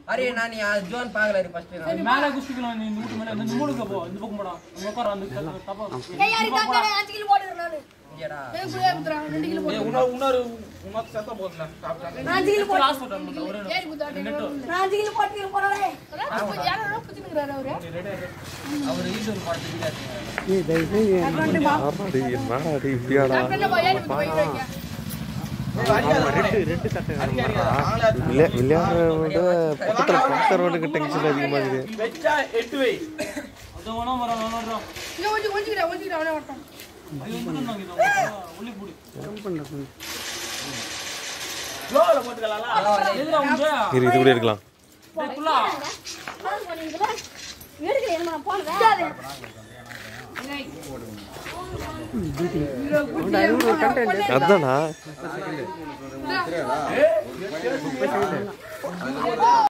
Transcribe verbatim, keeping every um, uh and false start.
array நான் நீ zone பாக்கல இரு ஃபர்ஸ்ட் நான் மேல குஸ்திக்கலாம் நீ நூறு மேல இந்த மூணுக்கு போ இந்த பக்கம் போடா அங்க உட்கார அந்த தப்பா ஏய் யாரு காக்கடே அஞ்சு கிலோ போடுறேன் நானு இங்கடா ஏய் புடியா குத்துறா ரெண்டு கிலோ போடு உன உனரு உனக்கு சத்தா போடல நான் அஞ்சு கிலோ போடு லாஸ்ட் போடா ஒரு ஏய் குத்தாடே நான் அஞ்சு கிலோ போட்டு போறடே யாரோ குத்தினுங்கறாரு அவரு அவர் ஈஸ்வர் போடுறதுக்கு ஏய் டேய் ஆமாடி மாடி இப்படியாடா என்ன பையன் வந்து வைங்க ரெண்டு ரெண்டு சட்டை இல்ல விளையாடுறத பக்கத்துல பாக்கறவனுக்கு டென்ஷன் அதிகமா இருக்கு வெச்சா எட்டு வை அது வேணா வர வேணாடா இங்க வந்து ஒஞ்சிடா ஒஞ்சிடா அவனே வரட்டும் அது வந்து நாங்க இத ஒளி புடி ஜம்ப் பண்ணு ஜோல போட்டுக்கலாம்ல எதுடா உங்க இரு இது கூட இருக்கலாம் புல்லா பால் போறீங்களா வீடுக்கு என்ன போறதா அதானா